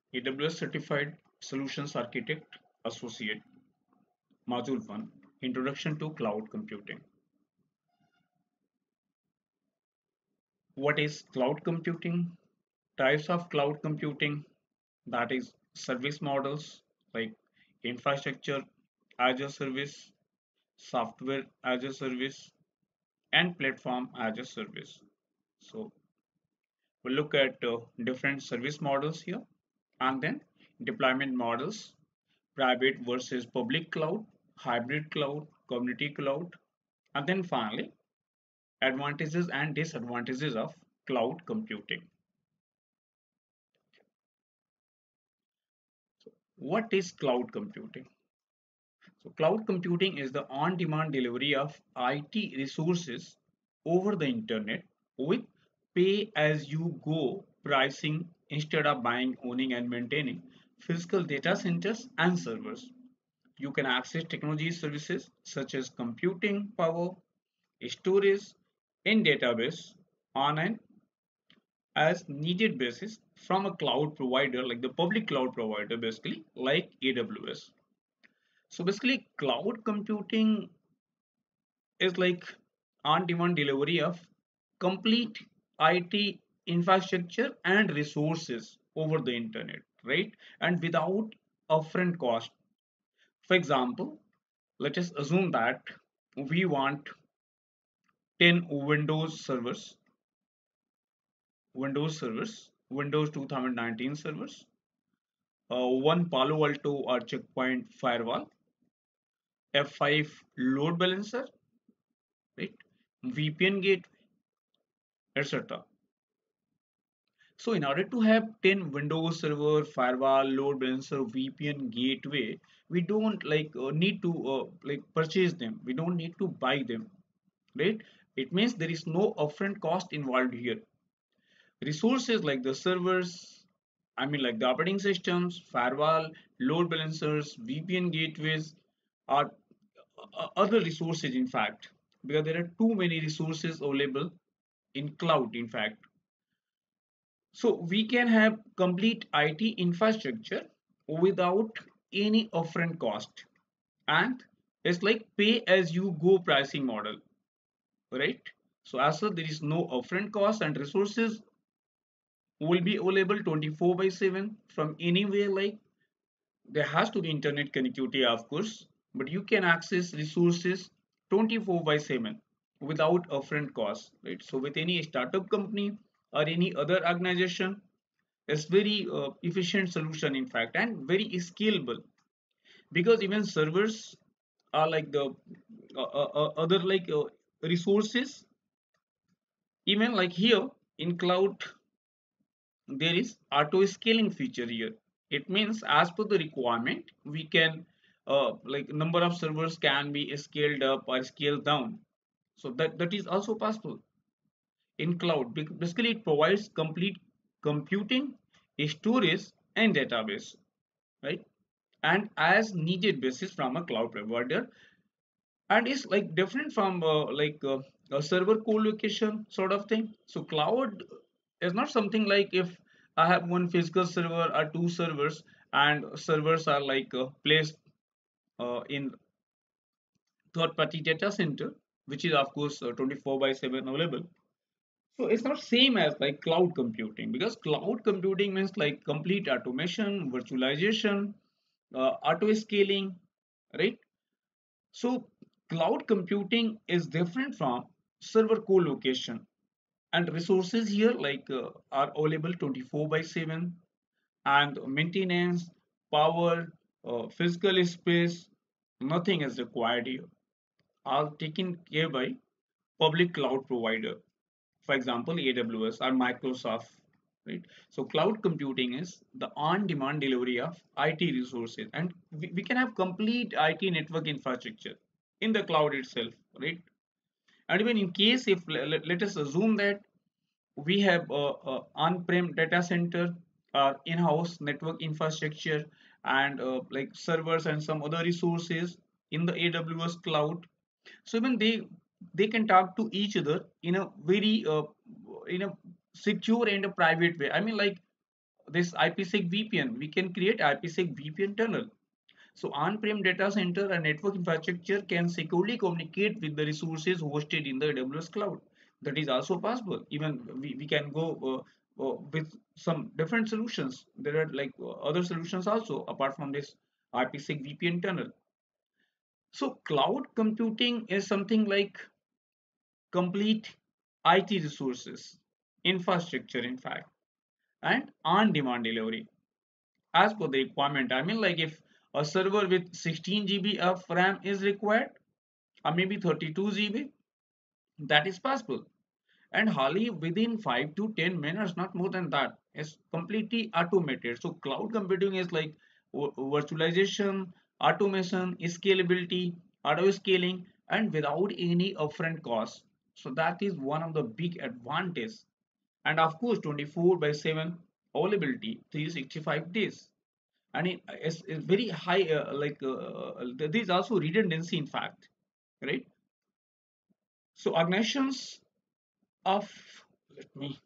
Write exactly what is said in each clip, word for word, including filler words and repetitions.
A W S Certified Solutions Architect Associate, Module one, Introduction to Cloud Computing. What is cloud computing? Types of cloud computing, that is service models like infrastructure as a service, software as a service, and platform as a service. So we'll look at uh, different service models here, and then deployment models, private versus public cloud, hybrid cloud, community cloud, and then finally advantages and disadvantages of cloud computing. What is cloud computing? So cloud computing is the on-demand delivery of I T resources over the internet with pay-as-you-go pricing instead of buying, owning, and maintaining physical data centers and servers. You can access technology services such as computing power, storage, and database on an as needed basis from a cloud provider like the public cloud provider, basically like A W S. So basically cloud computing is like on-demand delivery of complete I T infrastructure and resources over the internet, right? And without upfront cost. For example, let us assume that we want ten Windows servers, Windows servers, Windows two thousand nineteen servers, uh, one Palo Alto or Checkpoint firewall, F five load balancer, right? V P N gate, et cetera. So in order to have ten Windows Server, firewall, load balancer, V P N, gateway, we don't like uh, need to uh, like purchase them. We don't need to buy them, right? It means there is no upfront cost involved here. Resources like the servers, I mean like the operating systems, firewall, load balancers, V P N gateways are uh, other resources in fact, because there are too many resources available in cloud in fact. So we can have complete I T infrastructure without any upfront cost, and it's like pay as you go pricing model, right? So as such, there is no upfront cost and resources will be available twenty-four by seven from anywhere. Like there has to be internet connectivity, of course, but you can access resources twenty-four by seven without upfront cost, right? So with any startup company or any other organization, it's very uh, efficient solution in fact, and very scalable, because even servers are like the uh, uh, uh, other like uh, resources. Even like here in cloud, there is auto scaling feature here. It means as per the requirement we can uh, like number of servers can be scaled up or scaled down, so that that is also possible in cloud. Basically it provides complete computing, storage, and database, right? And as needed basis from a cloud provider, and it's like different from uh, like uh, a server co-location sort of thing. So cloud is not something like if I have one physical server or two servers, and servers are like uh, placed uh, in third party data center, which is of course uh, twenty-four by seven available. So it's not same as like cloud computing, because cloud computing means like complete automation, virtualization, uh, auto scaling, right? So cloud computing is different from server co-location, and resources here like uh, are available twenty-four by seven, and maintenance, power, uh, physical space, nothing is required here. All taken care by public cloud provider, for example A W S or Microsoft, right? So cloud computing is the on-demand delivery of I T resources, and we, we can have complete I T network infrastructure in the cloud itself, right? And even in case if let, let us assume that we have a, a on-prem data center, uh, in-house network infrastructure, and uh, like servers and some other resources in the A W S cloud. So even they they can talk to each other in a very uh, in a secure and a private way. I mean like this IPsec V P N. We can create IPsec V P N tunnel. So on-prem data center and network infrastructure can securely communicate with the resources hosted in the A W S cloud. That is also possible. Even we, we can go uh, uh, with some different solutions. There are like uh, other solutions also apart from this IPsec V P N tunnel. So cloud computing is something like complete I T resources, infrastructure in fact, and on-demand delivery as per the requirement. I mean, like if a server with sixteen G B of RAM is required, or maybe thirty-two G B, that is possible. And hardly within five to ten minutes, not more than that, is completely automated. So cloud computing is like virtualization, automation, scalability, auto scaling, and without any upfront cost. So that is one of the big advantage. And of course, twenty-four by seven availability, three hundred sixty-five days. And it is very high, uh, like uh, uh, there is also redundancy in fact, right? So organizations of let me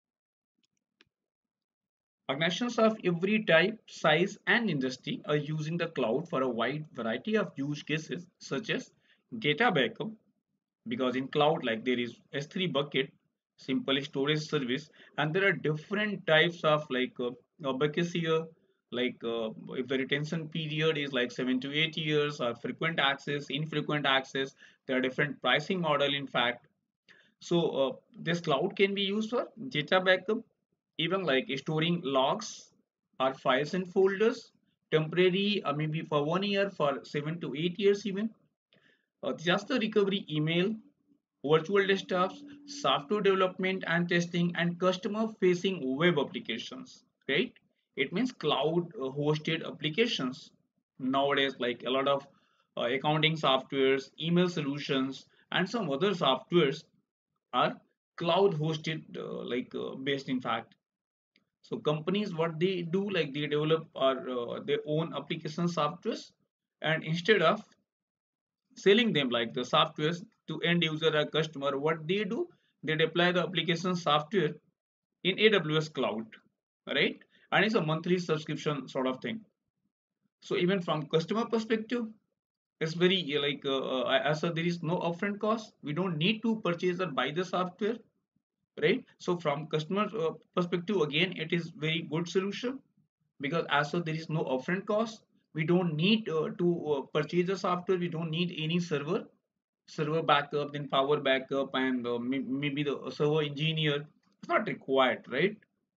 organizations of every type, size, and industry are using the cloud for a wide variety of use cases, such as data backup, because in cloud, like there is S three bucket, simple storage service, and there are different types of like uh, uh, buckets here. Like uh, if the retention period is like seven to eight years, or frequent access, infrequent access, there are different pricing model in fact. So uh, this cloud can be used for data backup, even like storing logs or files and folders, temporary or maybe for one year, for seven to eight years even. Uh, disaster recovery email, virtual desktops, software development and testing, and customer facing web applications, right? It means cloud uh, hosted applications. Nowadays, like a lot of uh, accounting softwares, email solutions, and some other softwares are cloud hosted, uh, like uh, based in fact. So companies, what they do, like they develop our uh, their own application softwares, and instead of selling them like the softwares to end user or customer, what they do, they deploy the application software in A W S cloud, right? And it's a monthly subscription sort of thing. So even from customer perspective, it's very uh, like uh, uh, as so there is no upfront cost. We don't need to purchase or buy the software, right? So from customer uh, perspective, again, it is very good solution, because as so there is no upfront cost. We don't need uh, to uh, purchase the software. We don't need any server server backup, then power backup, and uh, may- maybe the server engineer. It's not required, right?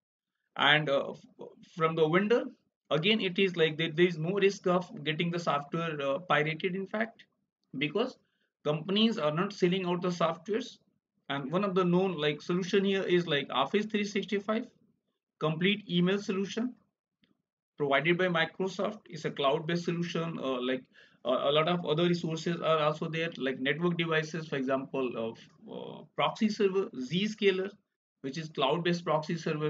And uh, from the vendor, again, it is like there, there is no risk of getting the software uh, pirated in fact, because companies are not selling out the softwares. And one of the known like solution here is like Office three sixty-five complete email solution provided by Microsoft. Is a cloud-based solution. Uh, like uh, a lot of other resources are also there, like network devices, for example, of uh, proxy server, Zscaler, which is cloud-based proxy server.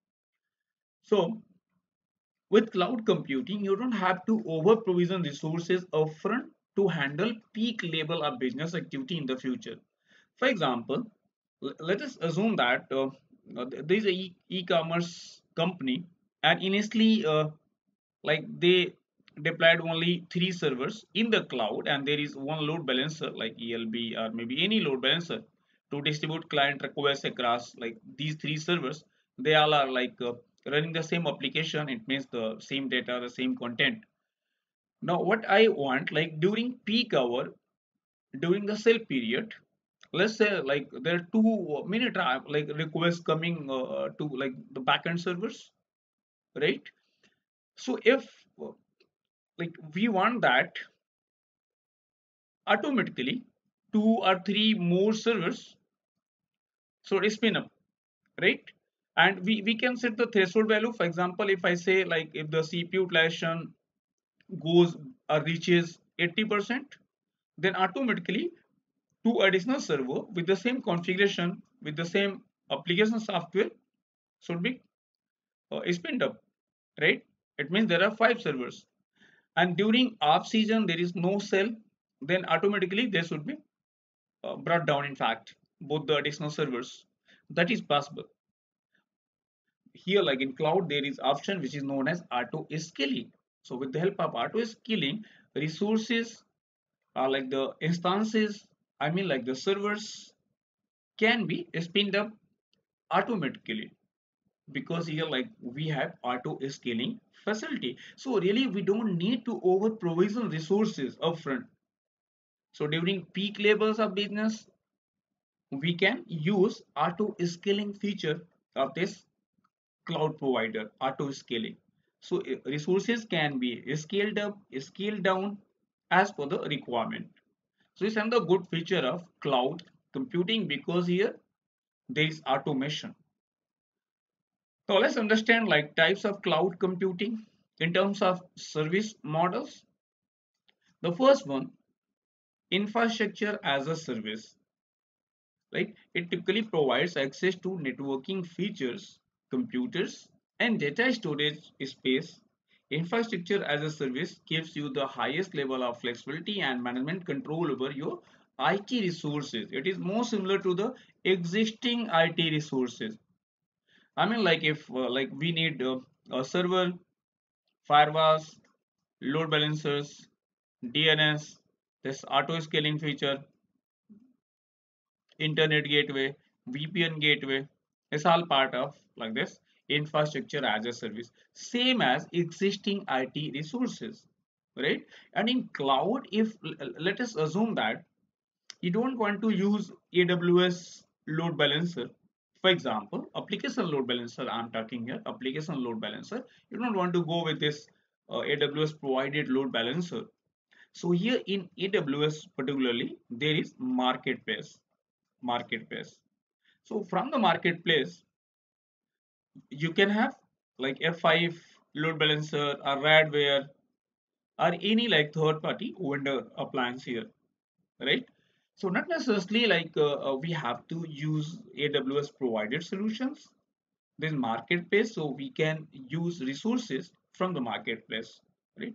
So with cloud computing, you don't have to over provision resources upfront to handle peak level of business activity in the future. For example, let us assume that uh, uh, there is a e- e-commerce company, and initially uh, like they deployed only three servers in the cloud, and there is one load balancer like E L B or maybe any load balancer to distribute client requests across like these three servers. They all are like uh, running the same application. It means the same data, the same content. Now what I want, like during peak hour, during the sale period, let's say like there are two minute like requests coming uh, to like the backend servers, right? So if uh, like we want that automatically two or three more servers, so it spin up, right? And we we can set the threshold value. For example, if I say like if the CPU utilization goes or reaches eighty percent, then automatically two additional server with the same configuration, with the same application software, should be uh, spinned up, right? It means there are five servers, and during off season there is no sale, then automatically there should be uh, brought down in fact both the additional servers. That is possible. here like in cloud there is option which is known as auto scaling. So with the help of auto scaling, resources are like the instances, I mean like the servers can be spinned up automatically, because here like we have auto scaling facility. So really we don't need to over provision resources upfront. So during peak levels of business, we can use auto scaling feature of this cloud provider, auto scaling. So uh, resources can be scaled up, scaled down as per the requirement. So it's another good feature of cloud computing, because here there is automation. So let's understand like types of cloud computing in terms of service models. The first one, infrastructure as a service, right? It typically provides access to networking features, computers, and data storage space. Infrastructure as a service gives you the highest level of flexibility and management control over your I T resources. It is more similar to the existing I T resources. I mean, like if uh, like we need uh, a server, firewalls, load balancers, D N S, this auto scaling feature, internet gateway, V P N gateway, is all part of like this infrastructure as a service, same as existing I T resources, right? And in cloud, if let us assume that you don't want to use A W S load balancer, for example, application load balancer, I'm talking here, application load balancer, you don't want to go with this uh, A W S provided load balancer. So here in A W S particularly, there is marketplace marketplace. So from the marketplace, you can have like F five load balancer or Radware or any like third party vendor appliance here, right? So not necessarily like uh, uh, we have to use A W S provided solutions. There's marketplace, so we can use resources from the marketplace, right?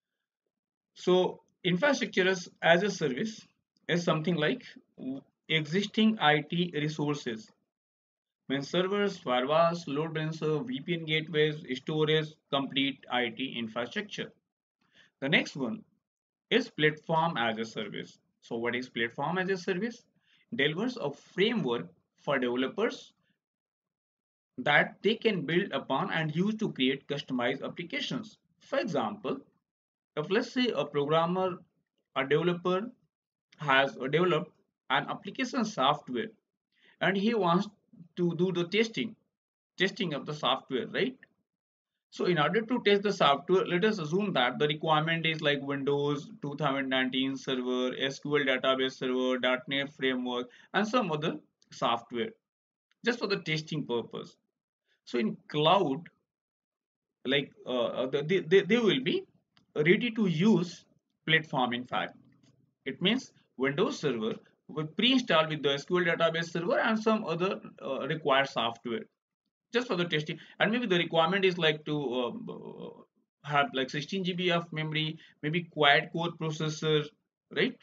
So infrastructure as, as a service is something like existing I T resources. When servers, firewalls, load balancer, V P N gateways, storage, complete I T infrastructure. The next one is platform as a service. So what is platform as a service? Delivers a framework for developers that they can build upon and use to create customized applications. For example, if let's say a programmer, a developer has developed an application software and he wants to do the testing, testing of the software, right? So in order to test the software, let us assume that the requirement is like Windows two thousand nineteen server, S Q L database server, dot net framework, and some other software just for the testing purpose. So in cloud, like uh, uh, they, they, they will be ready to use platform. In fact, it means Windows server will pre-install with the S Q L database server and some other uh, required software just for the testing. And maybe the requirement is like to um, uh, have like sixteen G B of memory, maybe quad core processor, right?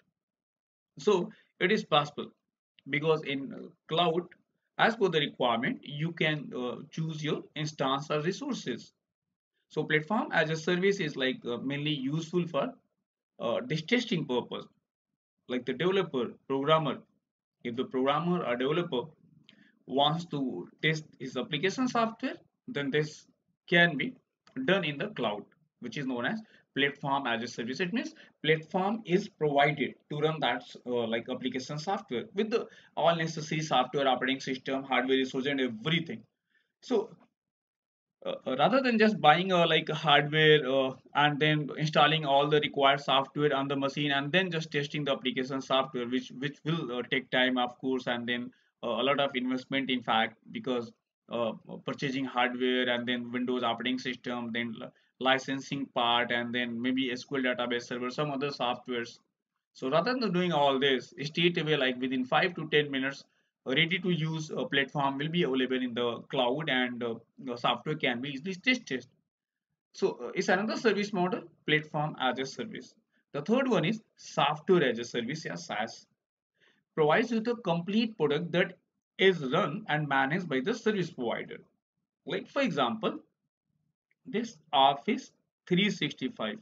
So it is possible, because in uh, cloud, as per the requirement, you can uh, choose your instance or resources. So platform as a service is like uh, mainly useful for uh, this testing purpose, like the developer, programmer. If the programmer or developer wants to test his application software, then this can be done in the cloud, which is known as platform as a service. It means platform is provided to run that uh, like application software with the all necessary software, operating system, hardware resource, and everything. So uh, uh, rather than just buying a like a hardware uh, and then installing all the required software on the machine and then just testing the application software, which which will uh, take time of course, and then uh, a lot of investment in fact, because uh, purchasing hardware and then Windows operating system, then licensing part, and then maybe S Q L database server, some other softwares. So rather than doing all this straight away, like within five to ten minutes, a ready to use uh, platform will be available in the cloud, and uh, the software can be easily tested. So uh, it's another service model, platform as a service. The third one is software as a service, yeah, SaaS. Provides you the complete product that is run and managed by the service provider. Like for example, this Office three sixty-five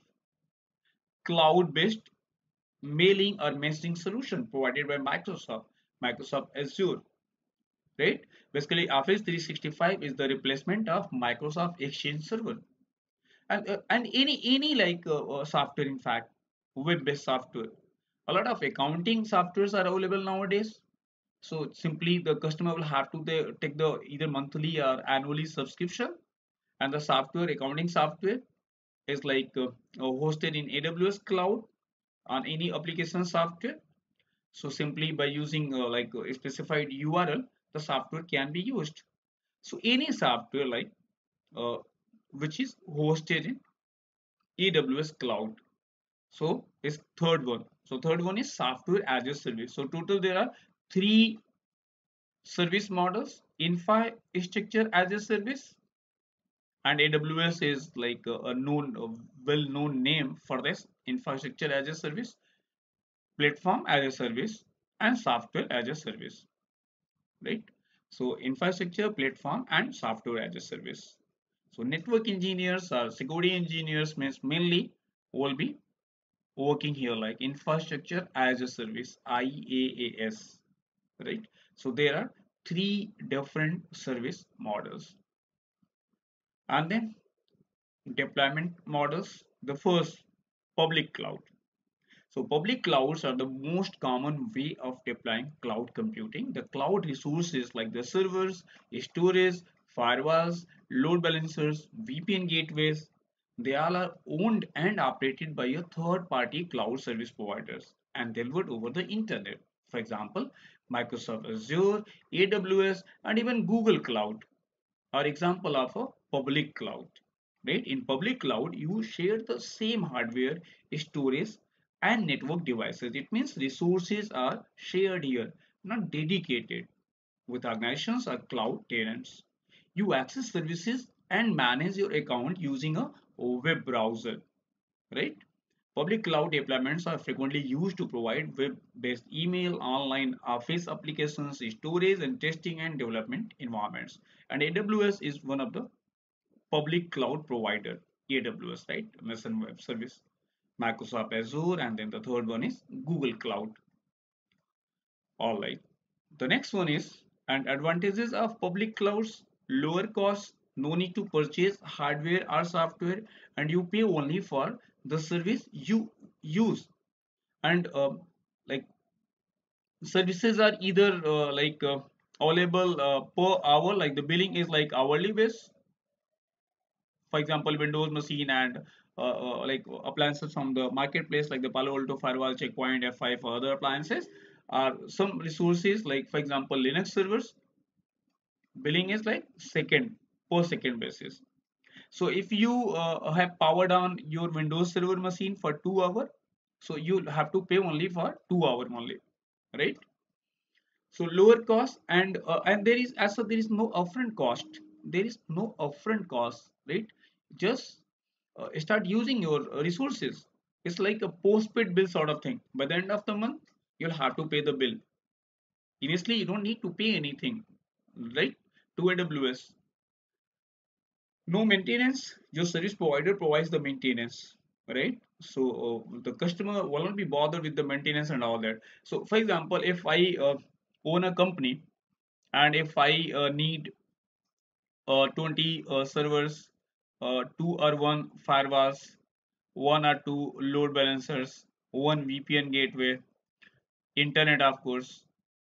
cloud-based mailing or messaging solution provided by Microsoft, Microsoft Azure, right? Basically, Office three sixty-five is the replacement of Microsoft Exchange Server, and uh, and any any like uh, uh, software, in fact, web-based software. A lot of accounting softwares are available nowadays. So simply the customer will have to they, take the either monthly or annually subscription, and the software accounting software is like uh, uh, hosted in A W S cloud on any application software. So simply by using uh, like a specified U R L, the software can be used. So any software like uh, which is hosted in A W S cloud. So is third one. So third one is software as a service. So total there are three service models: infrastructure as a service, and A W S is like a, a known, a well-known name for this: infrastructure as a service, platform as a service, and software as a service, right? So infrastructure, platform, and software as a service. So network engineers or security engineers means mainly will be working here like infrastructure as a service, IaaS, right? So there are three different service models. And then deployment models. The first, public cloud. So public clouds are the most common way of deploying cloud computing. The cloud resources like the servers, storage, firewalls, load balancers, V P N gateways, they all are owned and operated by a third party cloud service providers and delivered over the internet. For example, Microsoft Azure, A W S, and even Google Cloud are example of a public cloud, right? In public cloud you share the same hardware, storage, and network devices. It means resources are shared here, not dedicated. With organizations or cloud tenants, you access services and manage your account using a web browser, right? Public cloud deployments are frequently used to provide web-based email, online office applications, storage, and testing and development environments. And A W S is one of the public cloud provider. A W S, right? Amazon Web Service, Microsoft Azure, and then the third one is Google Cloud. All right. The next one is, and advantages of public clouds: lower costs, no need to purchase hardware or software, and you pay only for the service you use. And uh, like services are either uh, like uh, available uh, per hour, like the billing is like hourly base. For example, Windows machine and uh, uh, like appliances from the marketplace like the Palo Alto Firewall, Checkpoint, F five, or other appliances are some resources. Like for example, Linux servers billing is like second per second basis. So if you uh, have powered on your Windows server machine for two hour, so you have to pay only for two hour only, right? So lower cost, and uh, and there is as so there is no upfront cost. There is no upfront cost, right? Just uh, start using your uh, resources. It's like a postpaid bill sort of thing. By the end of the month, you'll have to pay the bill. Initially, you don't need to pay anything, right? To A W S. No maintenance. Your service provider provides the maintenance, right? So uh, the customer will not be bothered with the maintenance and all that. So, for example, if I uh, own a company, and if I uh, need uh, twenty uh, servers, uh, two or one firewalls, one or two load balancers, one V P N gateway, internet, of course.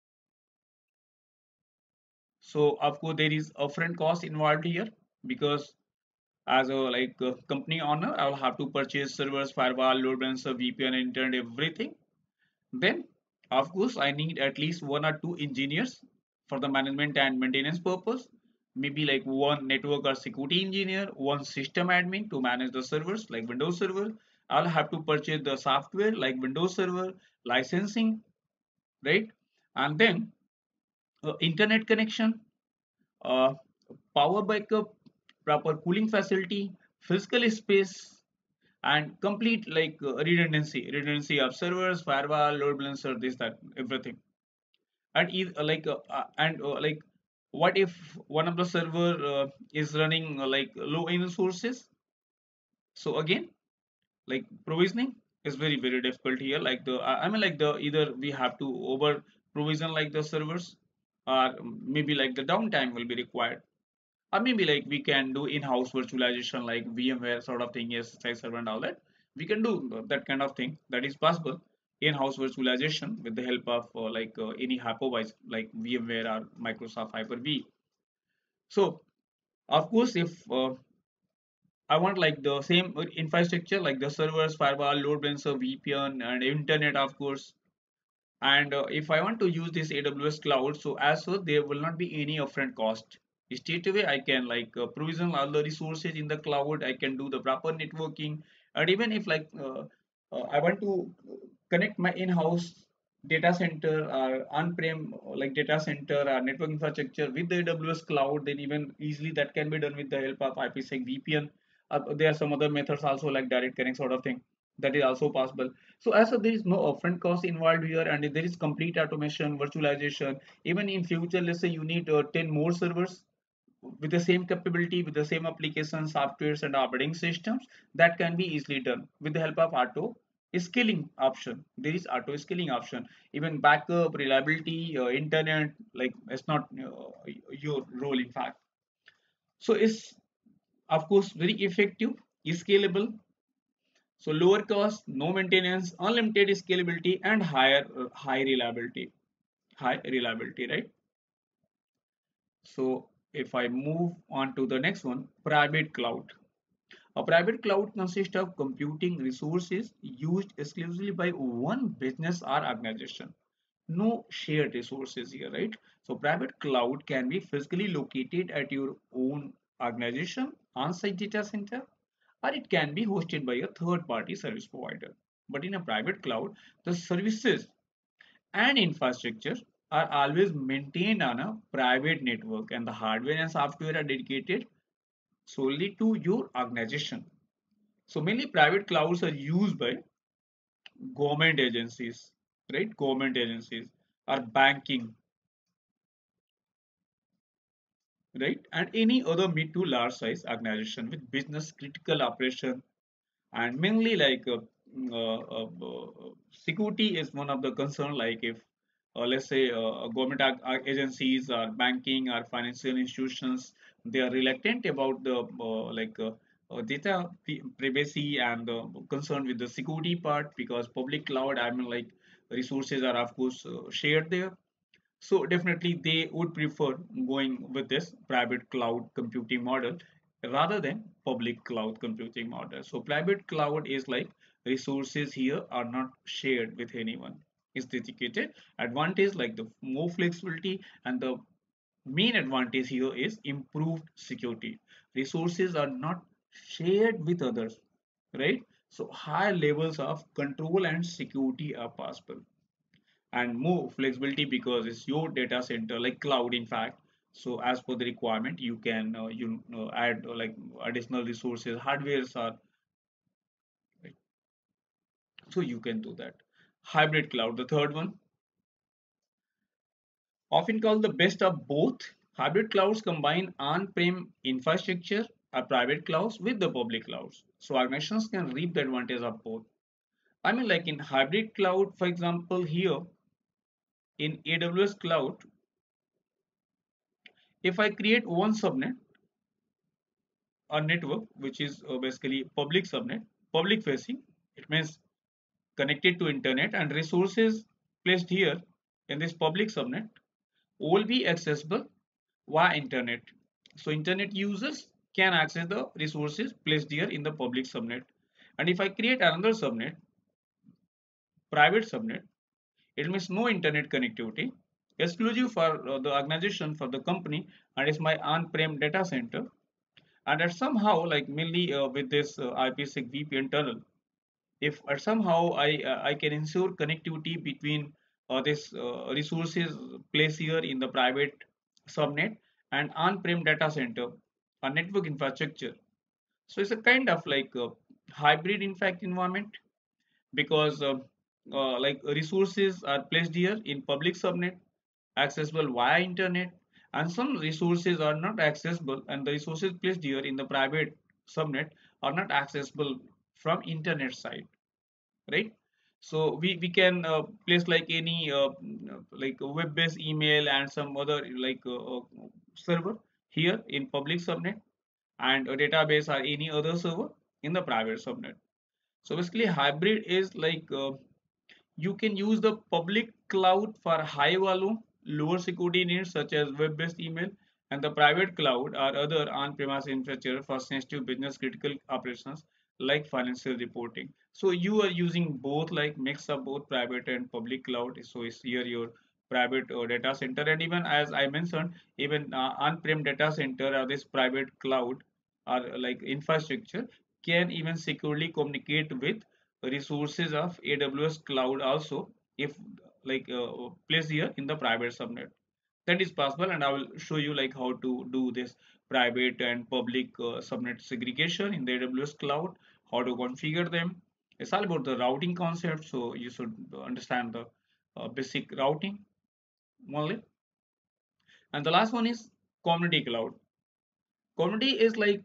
So of course there is upfront cost involved here, because as a like a company owner, I'll have to purchase servers, firewall, load balancer, V P N, internet, everything. Then of course I need at least one or two engineers for the management and maintenance purpose. Maybe like one network or security engineer, one system admin to manage the servers like Windows Server. I'll have to purchase the software like Windows Server, licensing, right? And then uh, internet connection, uh, power backup, proper cooling facility, physical space, and complete like uh, redundancy, redundancy of servers, firewall, load balancer, this, that, everything. And e- uh, like uh, uh, and uh, like What if one of the server uh, is running uh, like low in resources? So again, like provisioning is very very difficult here. Like the I I mean like the either we have to over provision like the servers, or maybe like the downtime will be required, or maybe like we can do in-house virtualization like VMware sort of thing, yes, site server and all that. We can do that kind of thing, that is possible. In-house virtualization with the help of uh, like uh, any hypervisor like VMware or Microsoft Hyper-V. So of course, if uh, I want like the same infrastructure like the servers, firewall, load balancer, V P N, and internet, of course. And uh, if I want to use this A W S cloud, so as so there will not be any upfront cost. Straight away, I can like uh, provision all the resources in the cloud. I can do the proper networking, and even if like uh, uh, I want to connect my in-house data center or on-prem uh, like data center or network infrastructure with the A W S cloud, then even easily that can be done with the help of IPsec V P N. Uh, there are some other methods also like direct connect sort of thing, that is also possible. So as of there is no upfront cost involved here, and there is complete automation, virtualization. Even in future, let's say you need uh, ten more servers with the same capability, with the same applications, softwares, and operating systems, that can be easily done with the help of auto scaling option. There is auto scaling option. Even backup, reliability, uh, internet, like it's not uh, your role in fact. So it's of course very effective, scalable, so lower cost, no maintenance, unlimited scalability, and higher uh, high reliability. High reliability, right? So if I move on to the next one, private cloud. A private cloud consists of computing resources used exclusively by one business or organization. No shared resources here, right? So private cloud can be physically located at your own organization, on-site data center, or it can be hosted by a third-party service provider. But in a private cloud, the services and infrastructure are always maintained on a private network, and the hardware and software are dedicated solely to your organization. So mainly private clouds are used by government agencies, right? Government agencies or banking, right? And any other mid to large size organization with business critical operation, and mainly like uh, mm, uh, uh, uh, security is one of the concern. Like if uh, let's say uh, government ag- agencies or banking or financial institutions, they are reluctant about the uh, like uh, uh, data privacy and uh, concerned with the security part, because public cloud, I mean like resources are of course uh, shared there. So definitely they would prefer going with this private cloud computing model rather than public cloud computing model. So private cloud is like resources here are not shared with anyone. It's dedicated. Advantage like the more flexibility, and the main advantage here is improved security. Resources are not shared with others, right? So high levels of control and security are possible, and more flexibility because it's your data center like cloud in fact. So as per the requirement you can uh, you uh, add uh, like additional resources, hardwares are right. So you can do that. Hybrid cloud, the third one, often called the best of both. Hybrid clouds combine on-prem infrastructure or private clouds with the public clouds, so organizations can reap the advantage of both. I mean like in hybrid cloud, for example, here in A W S cloud, if I create one subnet, a network which is uh, basically public subnet, public facing, it means connected to internet, and resources placed here in this public subnet will be accessible via internet. So internet users can access the resources placed here in the public subnet. And if I create another subnet, private subnet, it means no internet connectivity, exclusive for uh, the organization, for the company, and it's my on-prem data center. And that somehow like mainly uh, with this uh, IPsec V P N tunnel, if uh, somehow I uh, I can ensure connectivity between uh, this uh, resources placed here in the private subnet and on-prem data center or network infrastructure. So it's a kind of like a hybrid in fact environment, because uh, uh, like resources are placed here in public subnet, accessible via internet, and some resources are not accessible, and the resources placed here in the private subnet are not accessible from internet side, right? So we we can uh, place like any uh, like a web-based email and some other like uh, uh, server here in public subnet, and a database or any other server in the private subnet. So basically hybrid is like uh, you can use the public cloud for high volume, lower security needs such as web-based email, and the private cloud or other on-premise infrastructure for sensitive business critical operations like financial reporting. So you are using both, like mix of both private and public cloud. So it's here your private uh, data center, and even as I mentioned, even uh, on-prem data center or this private cloud or like infrastructure can even securely communicate with resources of A W S cloud also, if like uh, placed here in the private subnet. That is possible, and I will show you like how to do this private and public uh, subnet segregation in the A W S cloud, how to configure them. It's all about the routing concept, so you should understand the uh, basic routing only. And the last one is community cloud. Community is like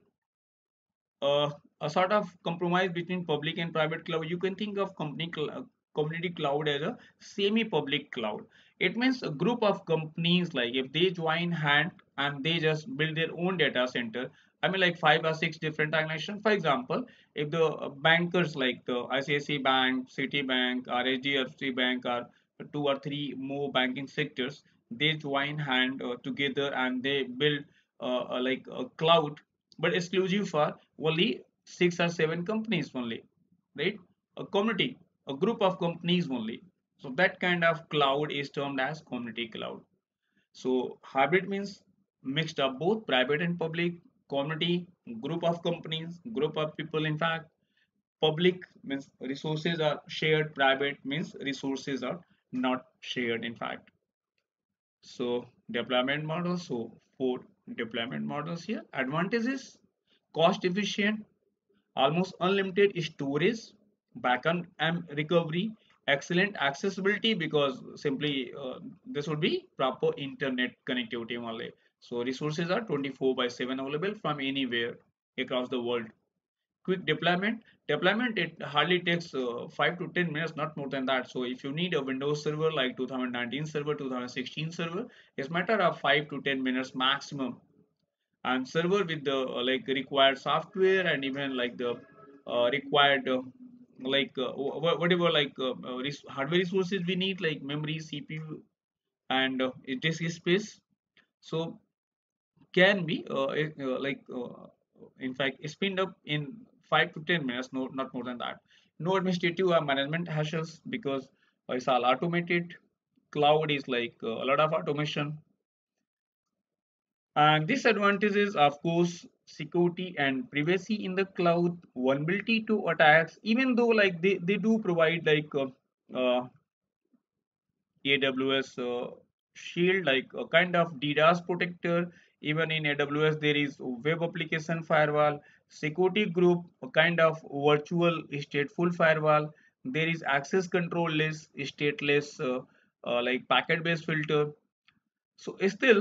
uh, a sort of compromise between public and private cloud. You can think of company cl- uh, community cloud as a semi-public cloud. It means a group of companies, like if they join hand and they just build their own data center. I mean, like five or six different organizations. For example, if the uh, bankers like the I C I C I Bank, Citibank, or H D F C Bank, or two or three more banking sectors, they join hand uh, together and they build uh, uh, like a cloud, but exclusive for only six or seven companies only, right? A community, a group of companies only. So that kind of cloud is termed as community cloud. So hybrid means mixed up both private and public. Community, group of companies, group of people. In fact, public means resources are shared, private means resources are not shared, in fact. So deployment models, so four deployment models here. Advantages: cost efficient, almost unlimited storage, backup and recovery, excellent accessibility because simply uh, this would be proper internet connectivity only. So resources are twenty-four by seven available from anywhere across the world. Quick deployment. Deployment, it hardly takes uh, five to ten minutes, not more than that. So if you need a Windows server like two thousand nineteen server, two thousand sixteen server, it's matter of five to ten minutes maximum. And server with the uh, like required software and even like the uh, required uh, like uh, whatever like uh, uh, res hardware resources we need, like memory, C P U, and uh, disk space. So can be uh, uh, like uh, in fact spinned up in five to ten minutes, no, not more than that. No administrative or management hashes because uh, it's all automated. Cloud is like uh, a lot of automation. And disadvantages, of course, security and privacy in the cloud, vulnerability to attacks, even though like they, they do provide like uh, uh, A W S uh, Shield, like a kind of DDoS protector. Even in A W S, there is web application firewall, security group, a kind of virtual stateful firewall. There is access control list, stateless, uh, uh, like packet-based filter. So still,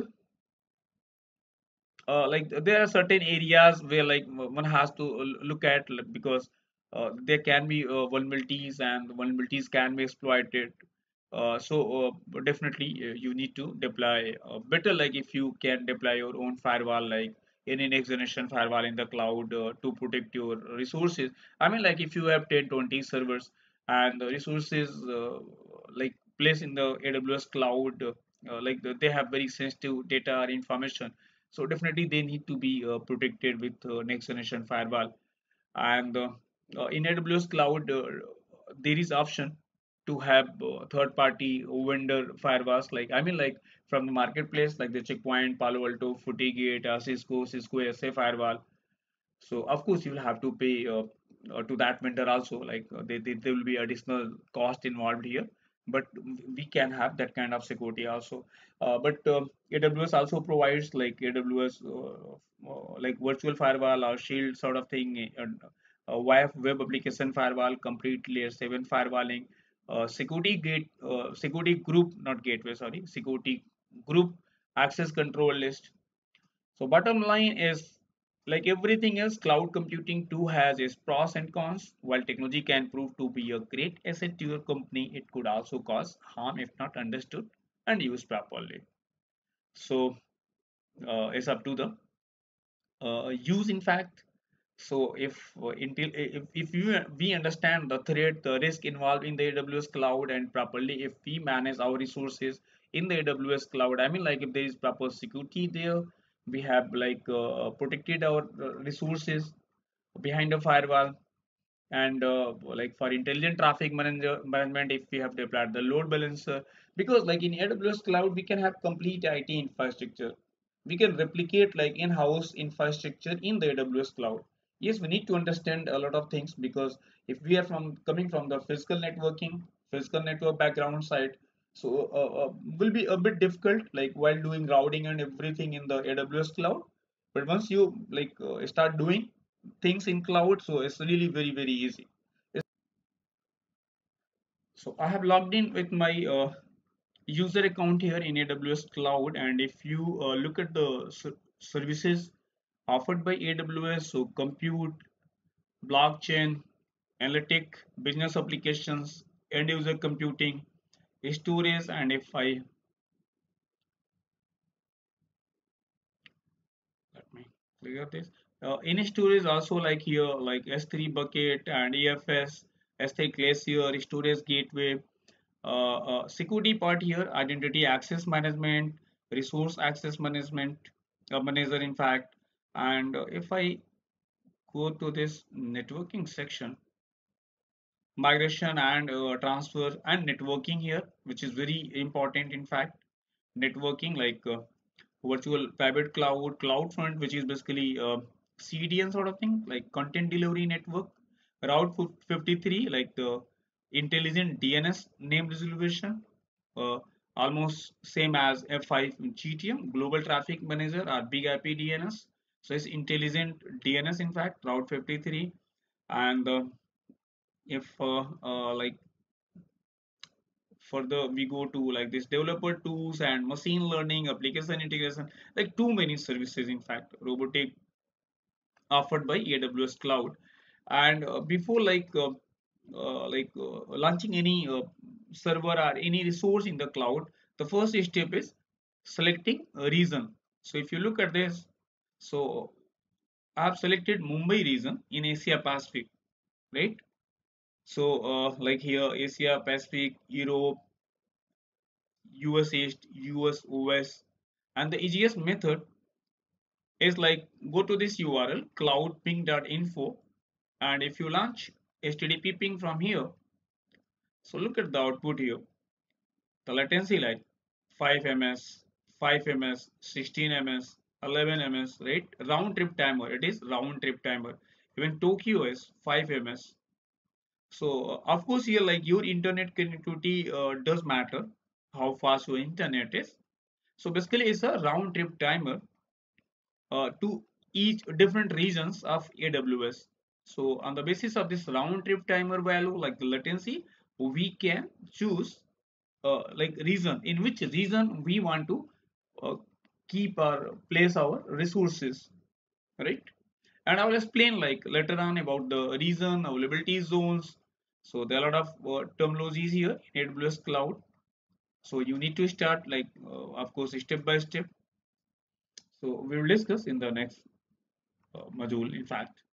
uh, like there are certain areas where like one has to look at, like, because uh, there can be uh, vulnerabilities and vulnerabilities can be exploited. Uh, so uh, definitely uh, you need to deploy uh, better, like if you can deploy your own firewall, like any next generation firewall in the cloud uh, to protect your resources. I mean, like if you have ten twenty servers and the resources uh, like placed in the A W S cloud, uh, like the, they have very sensitive data or information, so definitely they need to be uh, protected with uh, next generation firewall. And uh, uh, in A W S cloud, uh, there is option to have uh, third party vendor firewalls, like I mean like from the marketplace, like the Checkpoint, Palo Alto, FortiGate, uh, Cisco, Cisco S A firewall. So of course you will have to pay uh, uh, to that vendor also, like uh, they, they, there will be additional cost involved here, but we can have that kind of security also. Uh, but um, A W S also provides like A W S uh, uh, like virtual firewall or shield sort of thing, and uh, web web application firewall, complete layer seven firewalling, uh, security gate, uh, security group, not gateway, sorry, security group access control list. So bottom line is, like everything else, cloud computing too has its pros and cons. While technology can prove to be a great asset to your company, it could also cause harm if not understood and used properly. So uh, it's up to the uh, use, in fact. So if uh, until if, if you we understand the threat, the risk involved in the A W S cloud, and properly if we manage our resources in the A W S cloud, I mean, like if there is proper security there, we have like uh, protected our uh, resources behind a firewall, and uh, like for intelligent traffic manager management, if we have deployed the load balancer, because like in A W S cloud we can have complete I T infrastructure, we can replicate like in-house infrastructure in the A W S cloud. Yes, we need to understand a lot of things, because if we are from coming from the physical networking, physical network background side, so uh, uh, will be a bit difficult like while doing routing and everything in the A W S cloud. But once you like uh, start doing things in cloud, so it's really very very easy. So I have logged in with my uh, user account here in A W S cloud, and if you uh, look at the ser- services offered by A W S, so compute, blockchain, analytic, business applications, end user computing, storage, and if I let me clear this. Uh, in storage also, like here, like S three bucket and E F S, S three Glacier, storage gateway, uh, uh, security part here, identity access management, resource access management, uh, manager in fact. And uh, if I go to this networking section, migration and uh, transfer and networking here, which is very important in fact. Networking like uh, virtual private cloud, CloudFront, which is basically uh, C D N sort of thing, like content delivery network. Route fifty-three, like the intelligent D N S name resolution, uh, almost same as F five G T M, global traffic manager or big I P D N S. So it's intelligent D N S, in fact, Route fifty-three. And uh, if uh, uh, like further we go to like this developer tools and machine learning application integration, like too many services in fact robotic offered by A W S cloud. And uh, before like uh, uh, like uh, launching any uh, server or any resource in the cloud, the first step is selecting a region. So if you look at this, so I have selected Mumbai region in Asia Pacific, right? So uh, like here Asia Pacific, Europe, U S East, U S O S, and the easiest method is like go to this U R L cloudping.info, and if you launch H T T P ping from here, so look at the output here. The latency like five ms, five ms, sixteen ms, eleven ms, right? Round trip timer. It is round trip timer. Even Tokyo is five ms. So uh, of course here like your internet connectivity uh, does matter. How fast your internet is. So basically it's a round trip timer uh, to each different regions of A W S. So on the basis of this round trip timer value, like the latency, we can choose uh, like region in which region we want to uh, keep or place our resources, right? And I will explain like later on about the region availability zones. So there are a lot of uh, terminologies here in A W S cloud. So you need to start like uh, of course step by step. So we will discuss in the next uh, module in fact.